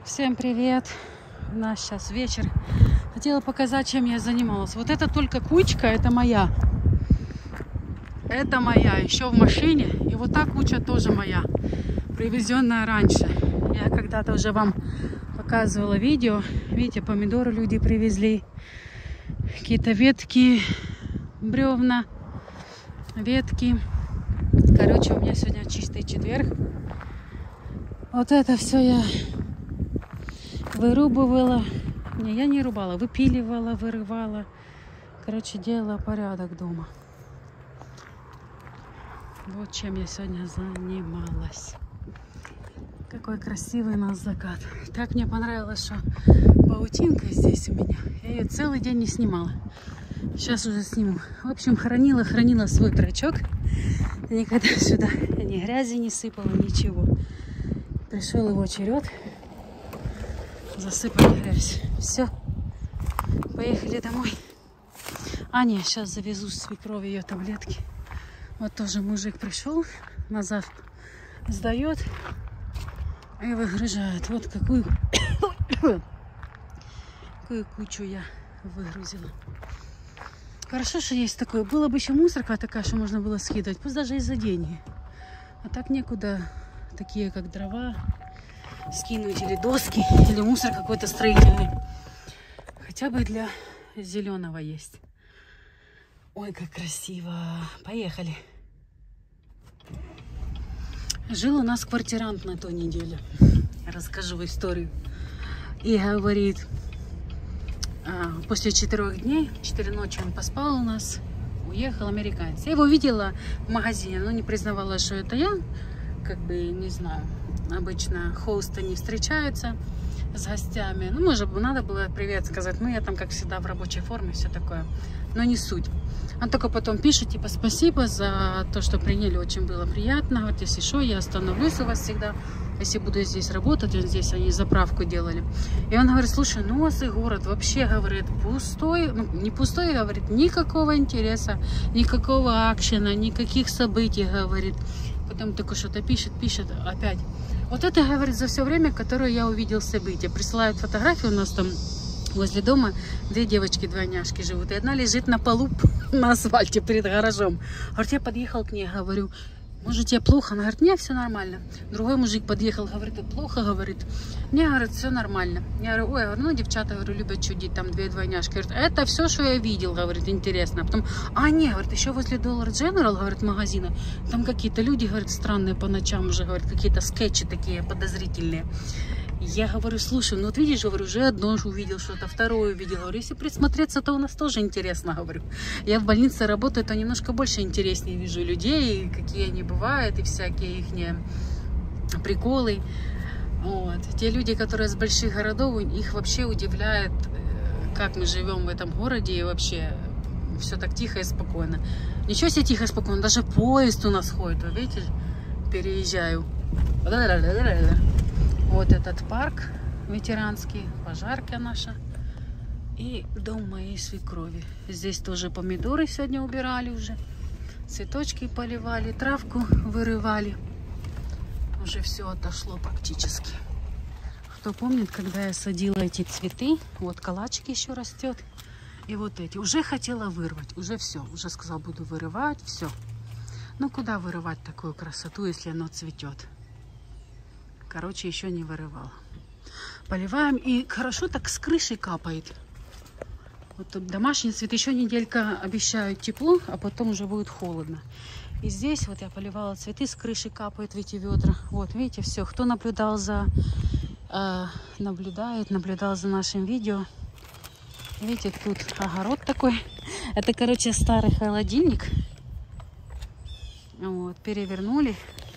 Всем привет! У нас сейчас вечер. Хотела показать, чем я занималась. Вот это только кучка, это моя. Это моя, еще в машине. И вот та куча тоже моя, привезенная раньше. Я когда-то уже вам показывала видео. Видите, помидоры люди привезли. Какие-то ветки, бревна, ветки. Короче, у меня сегодня чистый четверг. Вот это все я вырубывала. Не, я не рубала, выпиливала, вырывала. Короче, делала порядок дома. Вот чем я сегодня занималась. Какой красивый у нас закат. Так мне понравилось, что паутинка здесь у меня. Я ее целый день не снимала. Сейчас уже сниму. В общем, хранила свой трачок. Никогда сюда ни грязи не сыпала, ничего. Пришел его черед. Засыпали грязь. Все. Поехали домой. А, нет, сейчас завезу свекрови ее таблетки. Вот тоже мужик пришел, назад сдает и выгружает. Вот какую кучу я выгрузила. Хорошо, что есть такое. Было бы еще мусорка такая, что можно было скидывать. Пусть даже и за деньги. А так некуда такие, как дрова, скинуть, или доски, или мусор какой-то строительный. Хотя бы для зеленого есть. Ой, как красиво. Поехали. Жил у нас квартирант на той неделе. Расскажу историю. И говорит, после 4 дней, 4 ночи он поспал у нас, уехал американец. Я его видела в магазине, но не признавала, что это я. Как бы, не знаю, обычно хосты не встречаются с гостями. Ну, может, надо было привет сказать. Ну, я там, как всегда, в рабочей форме, все такое. Но не суть. Он только потом пишет, типа, спасибо за то, что приняли, очень было приятно. Говорит, если что, я остановлюсь у вас всегда, если буду здесь работать. Вот здесь они заправку делали. И он говорит, слушай, ну, у вас и город вообще, говорит, пустой. Ну, не пустой, говорит, никакого интереса, никакого акшена, никаких событий, говорит. Потом только что-то пишет опять. Вот это, говорит, за все время, которое я увидел события. Присылают фотографии, у нас там возле дома 2 девочки-двойняшки живут. И одна лежит на полу на асфальте перед гаражом. Говорит, я подъехал к ней, говорю, может, тебе плохо? Она говорит, нет, все нормально. Другой мужик подъехал, говорит, плохо, говорит. Не, говорит, все нормально. Я говорю, ой, ну, девчата, говорю, любят чудить, там 2 двойняшки. Говорит, это все, что я видел, говорит, интересно. А потом, не, говорит, еще возле Dollar General, говорит, магазина, там какие-то люди, говорит, странные по ночам уже, говорит, какие-то скетчи такие подозрительные. Я говорю, слушай, ну вот видишь, говорю, уже одно увидел что-то, второе увидел. Говорю, если присмотреться, то у нас тоже интересно, говорю. Я в больнице работаю, то немножко больше интереснее вижу людей, какие они бывают, и всякие их приколы. Вот. Те люди, которые из больших городов, их вообще удивляет, как мы живем в этом городе, и вообще все так тихо и спокойно. Ничего себе тихо и спокойно, даже поезд у нас ходит, вы видите, переезжаю. Вот этот парк ветеранский, пожарка наша и дом моей свекрови. Здесь тоже помидоры сегодня убирали уже, цветочки поливали, травку вырывали. Уже все отошло практически. Кто помнит, когда я садила эти цветы, вот калачик еще растет, и вот эти, уже хотела вырвать, уже все, уже сказала, буду вырывать, все. Ну куда вырывать такую красоту, если оно цветет? Короче, еще не вырывала. Поливаем, и хорошо так с крыши капает. Вот тут домашний цвет. Еще неделька обещают тепло, а потом уже будет холодно. И здесь вот я поливала цветы, с крыши капают в эти ведра. Вот, видите, все. Кто наблюдал наблюдал за нашим видео. Видите, тут огород такой. Это, короче, старый холодильник. Вот, перевернули.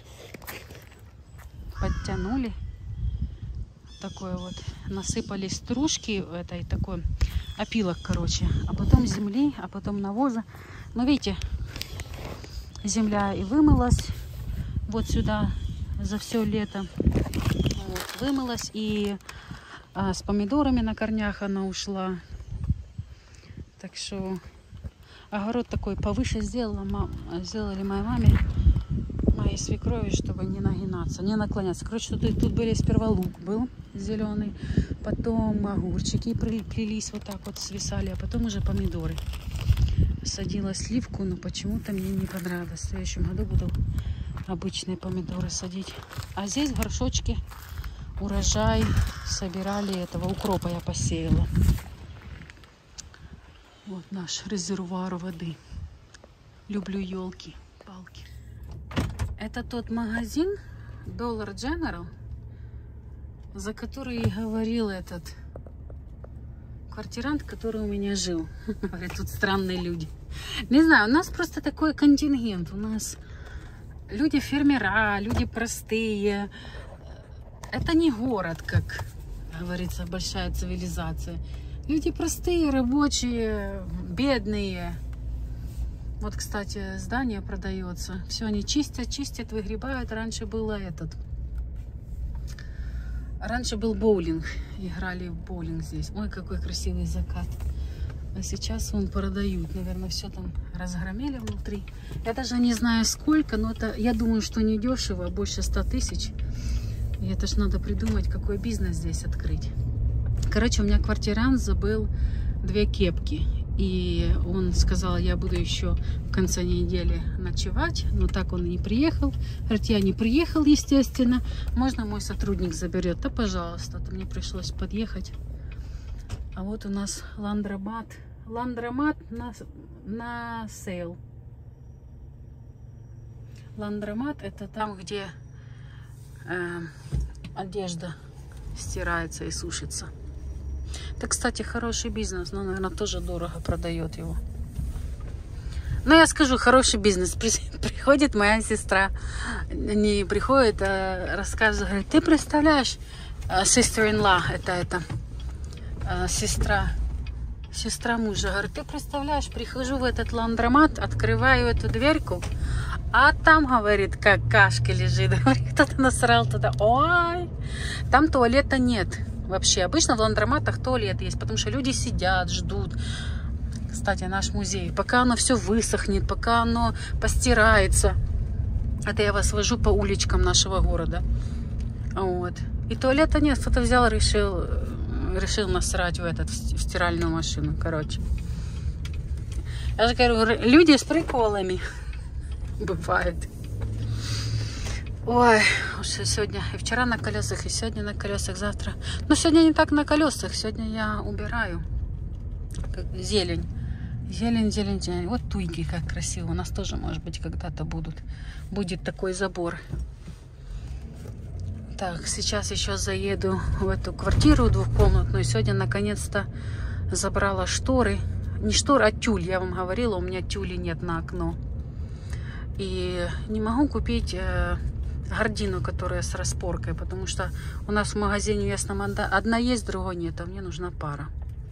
Подтянули. Такое вот. Насыпали стружки этой такой опилок, короче. А потом земли, а потом навоза. Ну, видите, земля и вымылась вот сюда за все лето. Вот, вымылась. И с помидорами на корнях она ушла. Так что огород такой повыше сделали моей маме. Мои моей свекрови, чтобы не нагинаться, не наклоняться. Короче, тут были сперва лук был зеленый, потом огурчики плелись вот так вот, свисали, а потом уже помидоры. Садила сливку, но почему-то мне не понравилось. В следующем году буду обычные помидоры садить. А здесь горшочки, урожай собирали этого укропа, я посеяла. Вот наш резервуар воды. Люблю елки-палки. Это тот магазин Dollar General, за который говорил этот квартирант, который у меня жил. Говорит, тут странные люди. Не знаю, у нас просто такой контингент. У нас люди фермера, люди простые. Это не город, как говорится, большая цивилизация. Люди простые, рабочие, бедные. Вот, кстати, здание продается. Все они чистят, выгребают. Раньше был боулинг. Играли в боулинг здесь. Ой, какой красивый закат. А сейчас он продают. Наверное, все там разгромили внутри. Я даже не знаю сколько, но это, я думаю, что не дешево, больше 100 тысяч. И это ж надо придумать, какой бизнес здесь открыть. Короче, у меня квартирант забыл 2 кепки. И он сказал, я буду еще в конце недели ночевать. Но так он и не приехал. Говорит, я не приехал, естественно. Можно мой сотрудник заберет? Да, пожалуйста. То мне пришлось подъехать. А вот у нас ландромат. Ландромат на сейл. Ландромат — это там, где одежда стирается и сушится. Это, кстати, хороший бизнес, но, наверное, тоже дорого продает его. Но я скажу, хороший бизнес. Приходит моя сестра, не приходит, а рассказывает, говорит, ты представляешь, sister-in-law, это сестра мужа, говорит, ты представляешь, прихожу в этот ландромат, открываю эту дверьку, а там, говорит, какашка лежит, говорит, кто-то насрал туда, ой, там туалета нет. Вообще, обычно в ландроматах туалет есть, потому что люди сидят, ждут. Кстати, наш музей. Пока оно все высохнет, пока оно постирается. Это я вас вожу по уличкам нашего города. Вот. И туалета нет. Кто-то взял, решил насрать в стиральную машину. Короче. Я же говорю, люди с приколами. Бывает. Ой, уж сегодня и вчера на колесах, и сегодня на колесах, завтра. Но сегодня не так на колесах, сегодня я убираю. Зелень. Зелень. Вот туйки, как красиво. У нас тоже, может быть, когда-то будет такой забор. Так, сейчас еще заеду в эту квартиру двухкомнатную. Сегодня, наконец-то, забрала шторы. Не шторы, а тюль. Я вам говорила, у меня тюли нет на окно. И не могу купить гардину, которая с распоркой, потому что у нас в магазине в Ясном одна есть, другой нет, а мне нужна пара.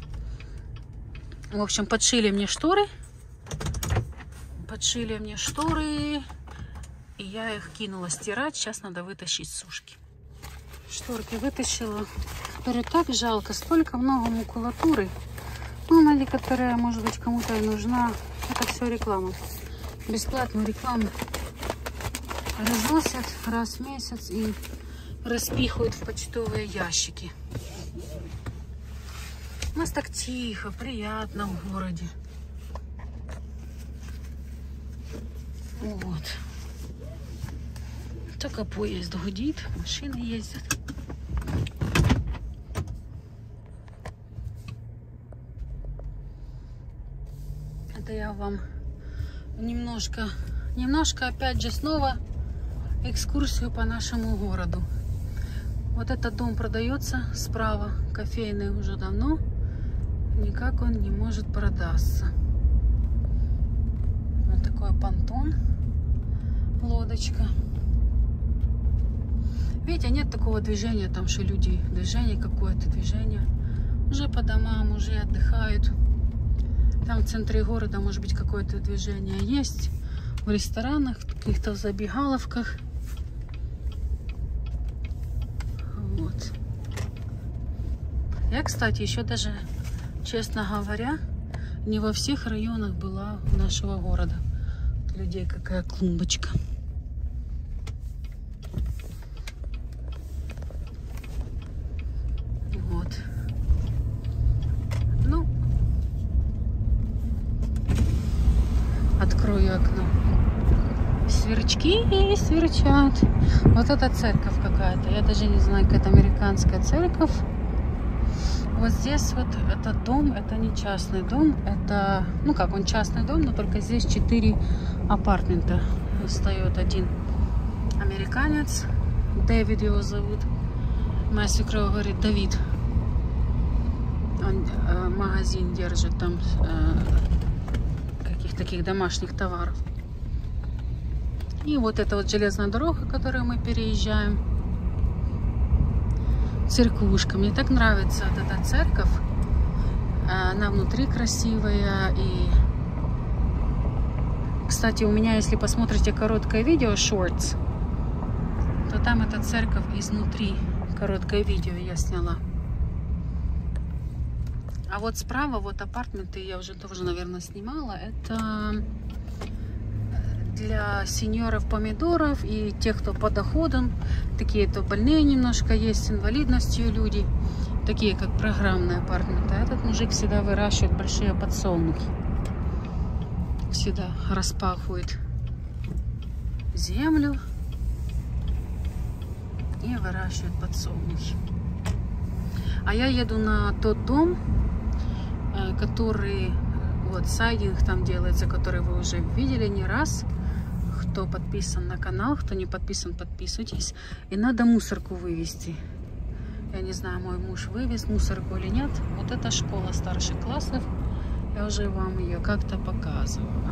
В общем, подшили мне шторы, и я их кинула стирать. Сейчас надо вытащить с сушки. Шторки вытащила. Говорю, так жалко, столько много макулатуры. Ну, она некоторая, может быть, кому-то и нужна. Это все реклама. Бесплатную рекламу разносят раз в месяц и распихивают в почтовые ящики. У нас так тихо, приятно в городе. Вот. Только поезд гудит, машины ездят. Это я вам немножко опять же снова экскурсию по нашему городу. Вот этот дом продается справа, кофейный уже давно, никак он не может продаться. Вот такой понтон, лодочка. Видите, нет такого движения, там что люди, движение какое-то, движение. Уже по домам, уже отдыхают. Там в центре города, может быть, какое-то движение есть. В ресторанах, в каких-то забегаловках. Вот. Я, кстати, еще даже, честно говоря, не во всех районах была нашего города. У людей какая клумбочка. Открою окно. Сверчки сверчат. Вот это церковь какая-то. Я даже не знаю, какая-то американская церковь. Вот здесь вот этот дом, это не частный дом. Это, ну как, он частный дом, но только здесь 4 апартмента. Встает один американец. Дэвид его зовут. Моя свекровь говорит, Давид. Он магазин держит там каких-то таких домашних товаров. И вот эта вот железная дорога, которую мы переезжаем. Церквушка. Мне так нравится вот эта церковь. Она внутри красивая. И, кстати, у меня, если посмотрите короткое видео, shorts, то там эта церковь изнутри. Короткое видео я сняла. А вот справа, вот апартменты, я уже тоже, наверное, снимала. Это для сеньоров помидоров и тех, кто по доходам. Такие, то больные немножко есть, с инвалидностью люди. Такие, как программные апартаменты. А этот мужик всегда выращивает большие подсолнухи. Всегда распахивает землю и выращивает подсолнухи. А я еду на тот дом, который, вот, сайдинг там делается, который вы уже видели не раз. Кто подписан на канал, кто не подписан, подписывайтесь. И надо мусорку вывести. Я не знаю, мой муж вывез мусорку или нет. Вот это школа старших классов. Я уже вам ее как-то показывала.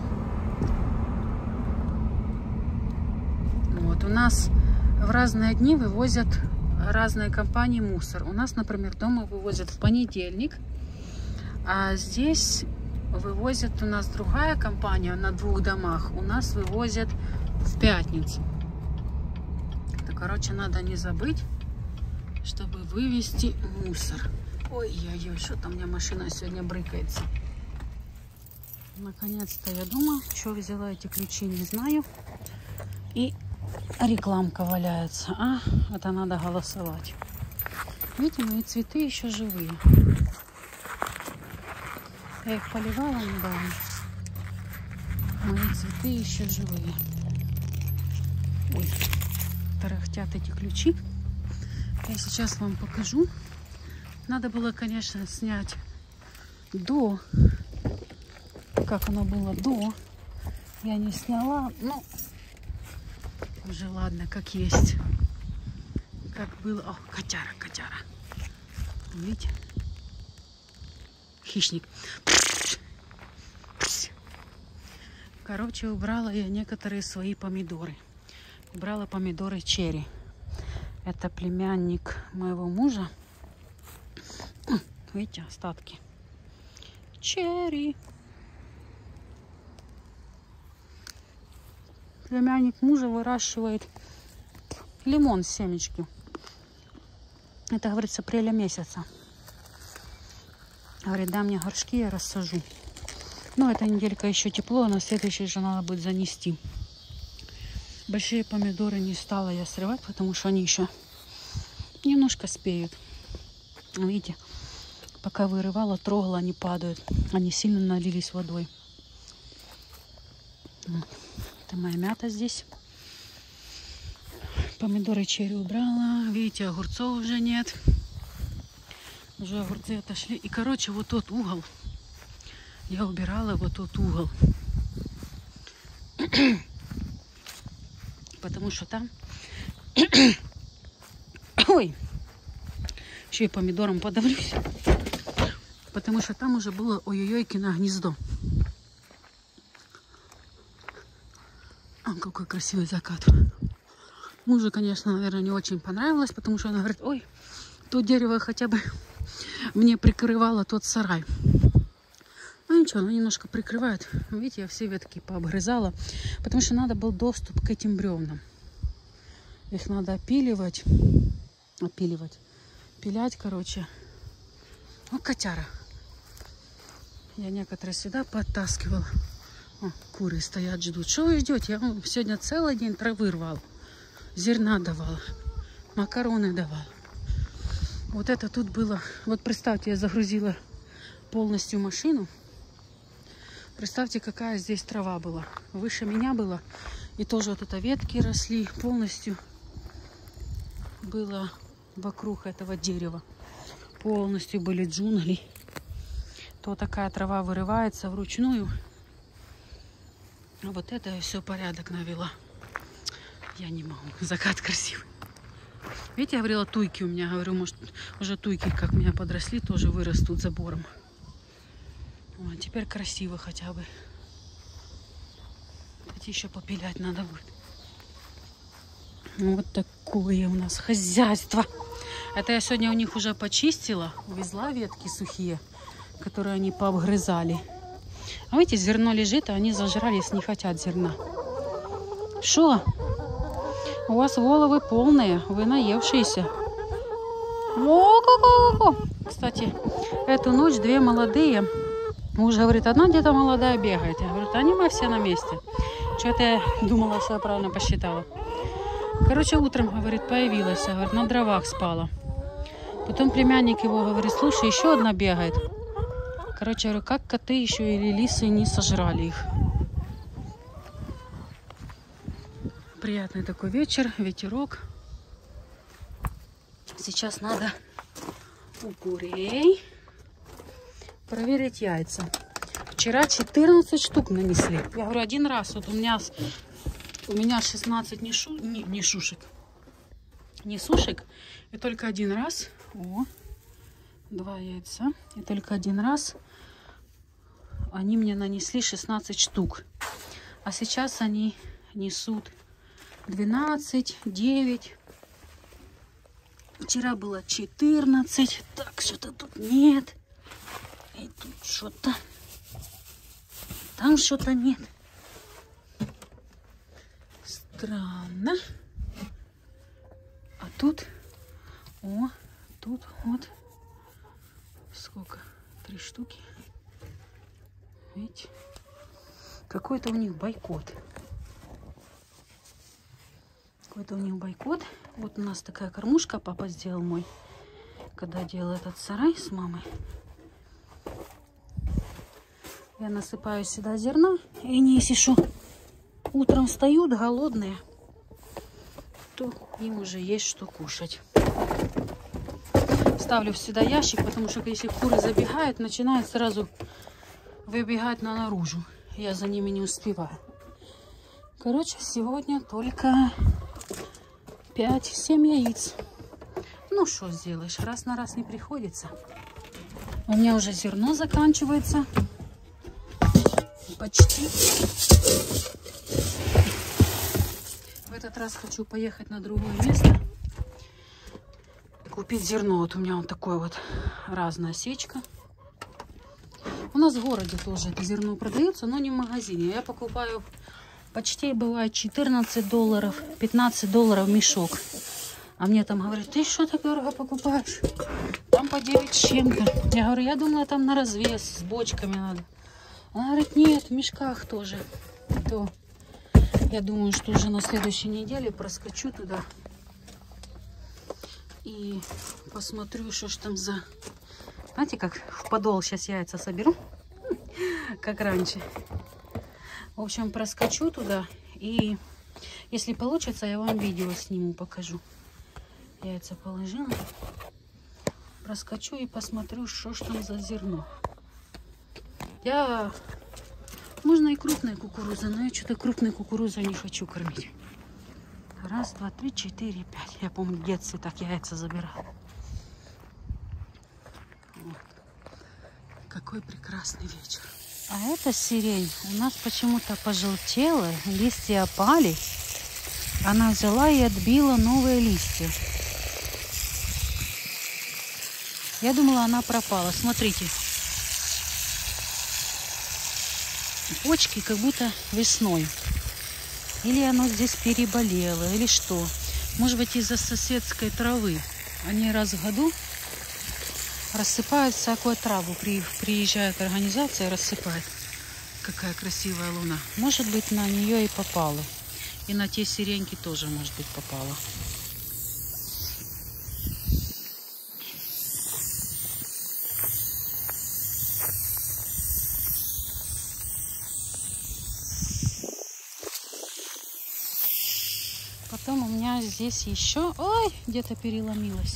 Вот, у нас в разные дни вывозят разные компании мусор. У нас, например, дома вывозят в понедельник. А здесь вывозят у нас другая компания на 2 домах. У нас вывозят в пятницу. Так, короче, надо не забыть, чтобы вывести мусор. Ой-ой-ой, что-то у меня машина сегодня брыкается. Наконец-то я дома. Что взяла эти ключи, не знаю. И рекламка валяется. А, это надо голосовать. Видите, мои цветы еще живые. Я их поливала недавно. Мои цветы еще живые. Ой, тарахтят эти ключи. Я сейчас вам покажу. Надо было, конечно, снять до. Как оно было до. Я не сняла. Ну, уже ладно, как есть. Как было. О, котяра, котяра. Видите? Хищник. Короче, убрала я некоторые свои помидоры. Убрала помидоры черри. Это племянник моего мужа. Видите, остатки. Черри. Племянник мужа выращивает лимон с семечки. Это, говорится, апреля месяца. Говорит, дай мне горшки, я рассажу. Ну, эта неделька еще тепло, а на следующей же надо будет занести. Большие помидоры не стала я срывать, потому что они еще немножко спеют. Видите, пока вырывала, трогала, они падают. Они сильно налились водой. Вот. Это моя мята здесь. Помидоры черри убрала. Видите, огурцов уже нет. Уже огурцы отошли. И, короче, вот тот угол. Я убирала вот тот угол. Потому что там... Ой! Еще и помидором подавлюсь. Потому что там уже было ой-ой-ойкино гнездо. А, какой красивый закат. Мужу, конечно, наверное, не очень понравилось, потому что она говорит, ой, то дерево хотя бы мне прикрывало тот сарай. Ну ничего, оно немножко прикрывает. Видите, я все ветки пообгрызала, потому что надо был доступ к этим бревнам. Их надо опиливать. Пилять, короче. Ну, котяра. Я некоторые сюда подтаскивала. О, куры стоят, ждут. Что вы ждете? Я вам сегодня целый день травы рвала. Зерна давала. Макароны давала. Вот это тут было. Вот представьте, я загрузила полностью машину. Представьте, какая здесь трава была. Выше меня было. И тоже вот это ветки росли полностью. Было вокруг этого дерева. Полностью были джунгли. То такая трава вырывается вручную. А вот это все порядок навела. Я не могу. Закат красивый. Видите, я говорила, туйки у меня. Говорю, может, уже туйки, как меня подросли, тоже вырастут забором. Вот, теперь красиво хотя бы. Эти еще попилять надо будет. Вот такое у нас хозяйство. Это я сегодня у них уже почистила. Увезла ветки сухие, которые они пообгрызали. А видите, зерно лежит, а они зажрались, не хотят зерна. Шо? У вас головы полные, вы наевшиеся. О-ко-ко-ко-ко. Кстати, эту ночь две молодые. Муж говорит, одна где-то молодая бегает. Я говорю, они мы все на месте. Что-то я думала, что я правильно посчитала. Короче, утром, говорит, появилась. Говорит, на дровах спала. Потом племянник его говорит, слушай, еще одна бегает. Короче, я говорю, как коты еще или лисы не сожрали их. Приятный такой вечер, ветерок. Сейчас надо у курей проверить яйца. Вчера 14 штук нанесли. Я говорю, один раз. Вот у меня 16 несушек. И только один раз. О, 2 яйца. И только один раз они мне нанесли 16 штук. А сейчас они несут 12, 9. Вчера было 14. Так, что-то тут нет. И тут что-то. Там что-то нет. Странно. А тут... О, тут вот... Сколько? 3 штуки. Видите? Какой-то у них бойкот. Какой-то у них бойкот. Вот у нас такая кормушка папа сделал мой, когда делал этот сарай с мамой. Я насыпаю сюда зерна. И не если что, утром встают голодные, то им уже есть что кушать. Ставлю сюда ящик, потому что если куры забегают, начинают сразу выбегать наружу. Я за ними не успеваю. Короче, сегодня только 5-7 яиц. Ну, что сделаешь, раз на раз не приходится. У меня уже зерно заканчивается. Почти. В этот раз хочу поехать на другое место. Купить зерно. Вот у меня вот такое вот разная сечка. У нас в городе тоже это зерно продается, но не в магазине. Я покупаю почти, бывает, $14, $15 мешок. А мне там говорят, ты что так дорого покупаешь? Там по 9 с чем-то. Я говорю, я думала, там на развес с бочками надо. Она говорит, нет, в мешках тоже. То я думаю, что уже на следующей неделе проскочу туда и посмотрю, что ж там за... Знаете, как в подол сейчас яйца соберу, как раньше. В общем, проскочу туда и, если получится, я вам видео сниму, покажу. Яйца положила. Проскочу и посмотрю, что ж там за зерно. Можно и крупной кукурузой, но я что-то крупной кукурузой не хочу кормить. 1, 2, 3, 4, 5. Я помню, в детстве так яйца забирала. Вот. Какой прекрасный вечер. А эта сирень у нас почему-то пожелтела, листья опали. Она взяла и отбила новые листья. Я думала, она пропала. Смотрите. Почки как будто весной. Или оно здесь переболело, или что. Может быть, из-за соседской травы. Они раз в году рассыпают всякую траву. Приезжает организация и рассыпает. Какая красивая луна. Может быть, на нее и попало. И на те сиреньки тоже, может быть, попало. Потом у меня здесь еще... Ой, где-то переломилось.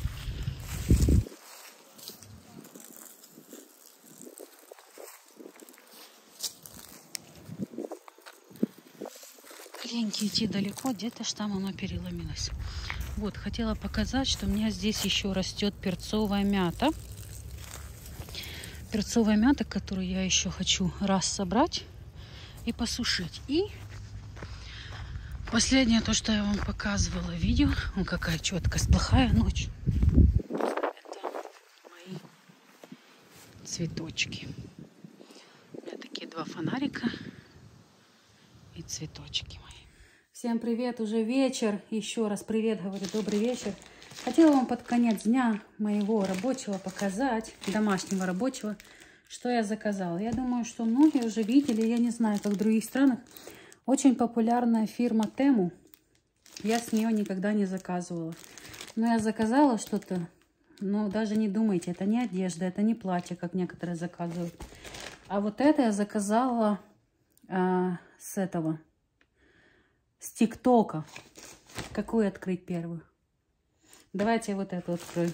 Леньке идти далеко, где-то ж там оно переломилось. Вот, хотела показать, что у меня здесь еще растет перцовая мята. Перцовая мята, которую я еще хочу раз собрать и посушить. И последнее, то, что я вам показывала в видео, ну какая четкость, плохая ночь. Это мои цветочки. У меня такие два фонарика и цветочки мои. Всем привет, уже вечер. Еще раз привет, говорю, добрый вечер. Хотела вам под конец дня моего рабочего показать, домашнего рабочего, что я заказала. Я думаю, что многие уже видели, я не знаю, как в других странах, очень популярная фирма Temu. Я с нее никогда не заказывала. Но я заказала что-то, но даже не думайте, это не одежда, это не платье, как некоторые заказывают. А вот это я заказала с этого, с ТикТока. Какую открыть первую? Давайте я вот эту открою.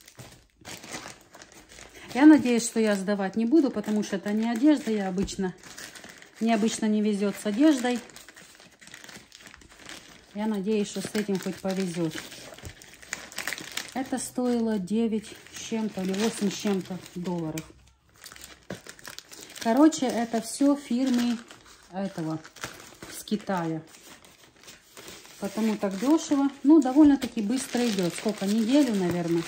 Я надеюсь, что я сдавать не буду, потому что это не одежда. Я необычно не везет с одеждой. Я надеюсь, что с этим хоть повезет. Это стоило 9 с чем-то или 8 с чем-то долларов. Короче, это все фирмы этого, с Китая. Потому так дешево. Ну, довольно-таки быстро идет. Сколько? Неделю, наверное.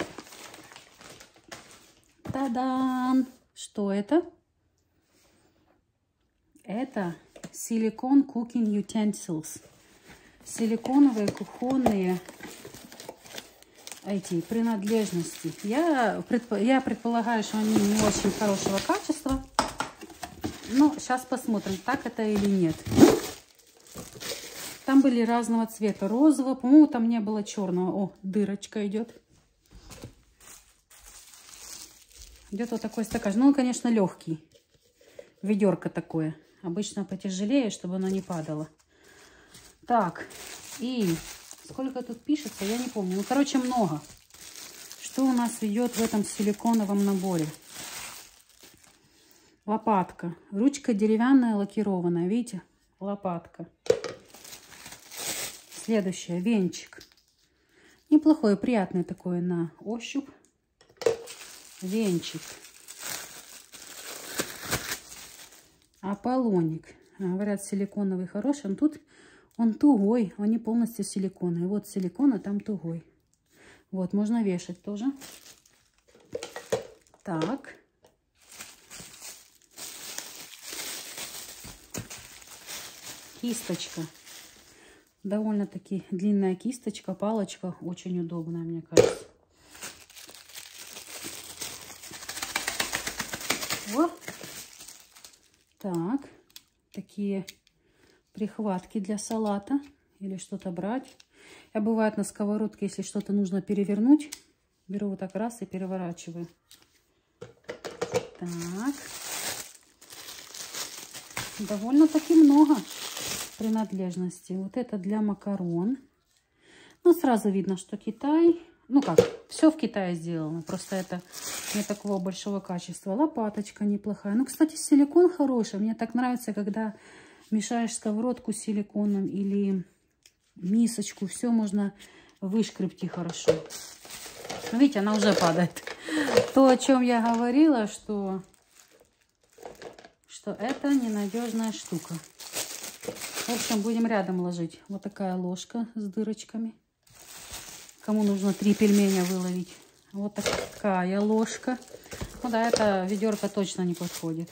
Та-дам! Что это? Это Silicone Cooking Utensils. Силиконовые кухонные эти принадлежности. Я предполагаю, что они не очень хорошего качества. Но сейчас посмотрим, так это или нет. Там были разного цвета. Розового. По-моему, там не было черного. О, дырочка идет. Идет вот такой стакан. Ну, он, конечно, легкий. Ведерко такое. Обычно потяжелее, чтобы оно не падало. Так. И сколько тут пишется, я не помню. Ну, короче, много. Что у нас идет в этом силиконовом наборе? Лопатка. Ручка деревянная, лакированная. Видите? Лопатка. Следующее, венчик. Неплохой, приятный такой на ощупь. Венчик. Аполлоник. Говорят, силиконовый хороший. Но тут он тугой, он не полностью силиконовый. Вот силикон, а там тугой. Вот, можно вешать тоже. Так. Кисточка. Довольно-таки длинная кисточка, палочка. Очень удобная, мне кажется. Вот. Так. Такие прихватки для салата. Или что-то брать. Я, бывает, на сковородке, если что-то нужно перевернуть, беру вот так раз и переворачиваю. Так. Довольно-таки много принадлежностей. Вот это для макарон. Ну, сразу видно, что Китай. Ну как, все в Китае сделано. Просто это не такого большого качества. Лопаточка неплохая. Ну, кстати, силикон хороший. Мне так нравится, когда мешаешь сковородку с силиконом или мисочку. Все можно вышкребти хорошо. Видите, она уже падает. То, о чем я говорила, что это ненадежная штука. В общем, будем рядом ложить. Вот такая ложка с дырочками. Кому нужно 3 пельменя выловить. Вот такая ложка. Ну да, это ведерко точно не подходит.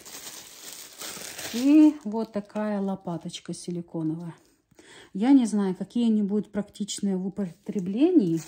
И вот такая лопаточка силиконовая. Я не знаю, какие они будут практичные в употреблении.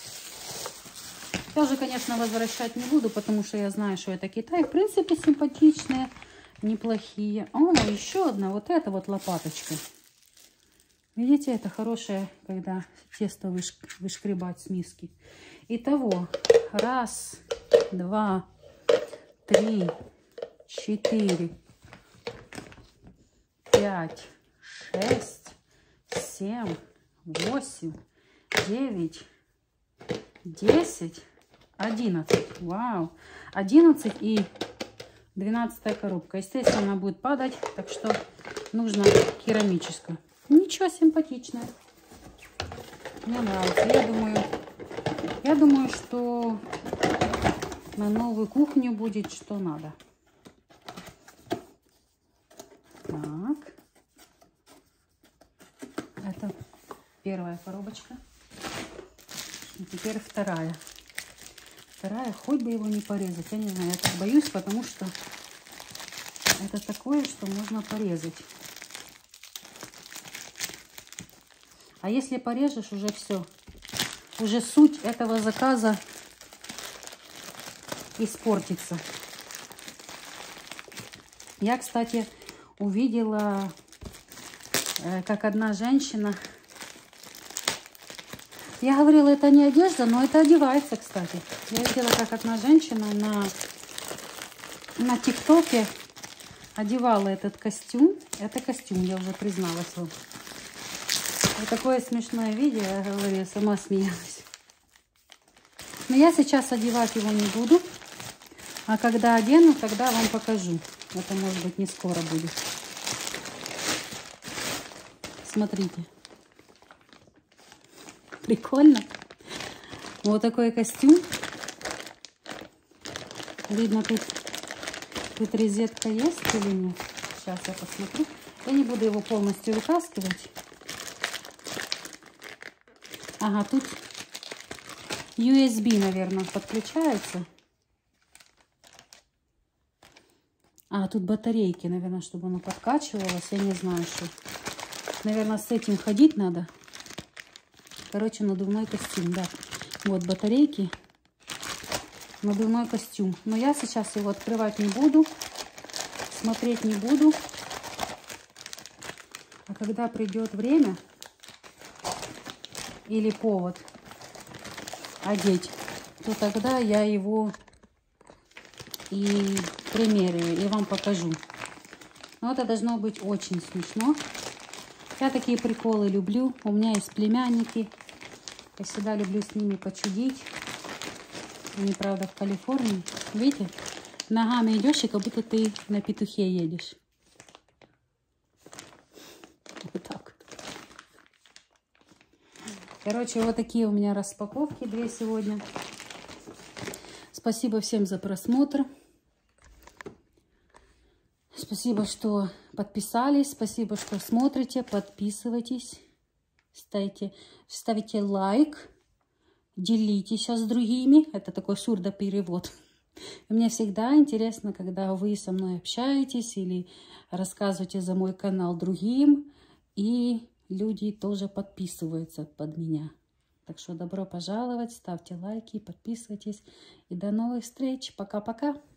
Тоже, конечно, возвращать не буду, потому что я знаю, что это Китай. В принципе, симпатичные, неплохие. О, еще одна, вот эта вот лопаточка. Видите, это хорошее, когда тесто вышкребать с миски. Итого, 1, 2, 3, 4, 5, 6, 7, 8, 9, 10, 11. Вау! 11 и 12 коробка. Естественно, она будет падать, так что нужно керамическую. Ничего, симпатичное. Мне нравится. Я думаю, что на новую кухню будет что надо. Так. Это первая коробочка. И теперь вторая. Вторая, хоть бы его не порезать. Я не знаю, я так боюсь, потому что это такое, что можно порезать. А если порежешь, уже все. Уже суть этого заказа испортится. Я, кстати, увидела, как одна женщина... Я говорила, это не одежда, но это одевается, кстати. Я видела, как одна женщина на ТикТоке одевала этот костюм. Это костюм, я уже призналась вам. Вот такое смешное видео, я говорю, я сама смеялась. Но я сейчас одевать его не буду. А когда одену, тогда вам покажу. Это, может быть, не скоро будет. Смотрите. Прикольно. Вот такой костюм. Видно, тут розетка есть или нет. Сейчас я посмотрю. Я не буду его полностью вытаскивать. Ага, тут USB, наверное, подключается. А, тут батарейки, наверное, чтобы оно подкачивалось. Я не знаю, что. Наверное, с этим ходить надо. Короче, надувной костюм, да. Вот батарейки. Надувной костюм. Но я сейчас его открывать не буду. Смотреть не буду. А когда придет время или повод одеть, то тогда я его и примеряю, и вам покажу. Но это должно быть очень смешно. Я такие приколы люблю. У меня есть племянники. Я всегда люблю с ними почудить. Они, правда, в Калифорнии. Видите? Ногами идешь, и как будто ты на петухе едешь. Вот так. Короче, вот такие у меня распаковки. 2 сегодня. Спасибо всем за просмотр. Спасибо, что подписались. Спасибо, что смотрите. Подписывайтесь. Ставите лайк. Делитесь с другими. Это такой сурдоперевод. Мне всегда интересно, когда вы со мной общаетесь или рассказываете за мой канал другим. И люди тоже подписываются под меня. Так что добро пожаловать. Ставьте лайки, подписывайтесь. И до новых встреч. Пока-пока.